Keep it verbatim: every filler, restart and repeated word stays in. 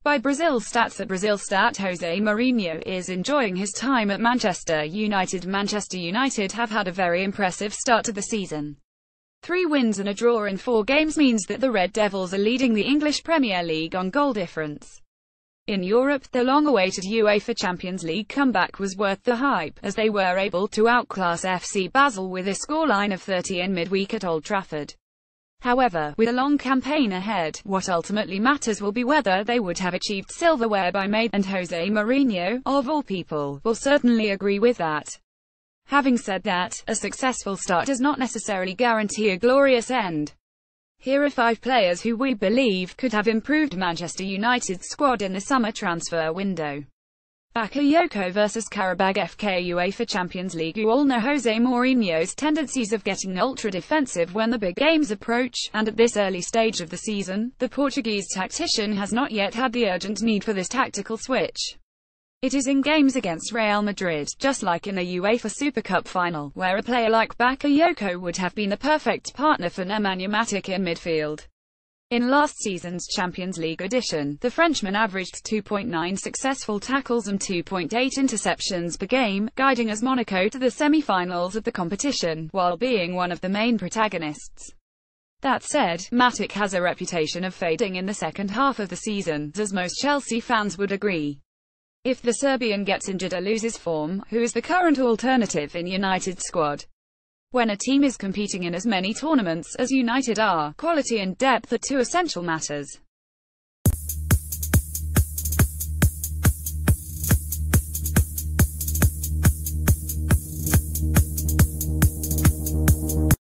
By Brazil Stats at Brasilstat, Jose Mourinho is enjoying his time at Manchester United. Manchester United have had a very impressive start to the season. Three wins and a draw in four games means that the Red Devils are leading the English Premier League on goal difference. In Europe, the long-awaited UEFA Champions League comeback was worth the hype, as they were able to outclass F C Basel with a scoreline of thirty in midweek at Old Trafford. However, with a long campaign ahead, what ultimately matters will be whether they would have achieved silverware by May, and Jose Mourinho, of all people, will certainly agree with that. Having said that, a successful start does not necessarily guarantee a glorious end. Here are five players who we believe could have improved Manchester United's squad in the summer transfer window. Bakayoko versus Karabag F K UEFA Champions League. You all know Jose Mourinho's tendencies of getting ultra-defensive when the big games approach, and at this early stage of the season, the Portuguese tactician has not yet had the urgent need for this tactical switch. It is in games against Real Madrid, just like in a UEFA Super Cup final, where a player like Bakayoko would have been the perfect partner for Nemanja Matic in midfield. In last season's Champions League edition, the Frenchman averaged two point nine successful tackles and two point eight interceptions per game, guiding AS Monaco to the semi-finals of the competition, while being one of the main protagonists. That said, Matic has a reputation of fading in the second half of the season, as most Chelsea fans would agree. If the Serbian gets injured or loses form, who is the current alternative in United's squad? When a team is competing in as many tournaments as United are, quality and depth are two essential matters.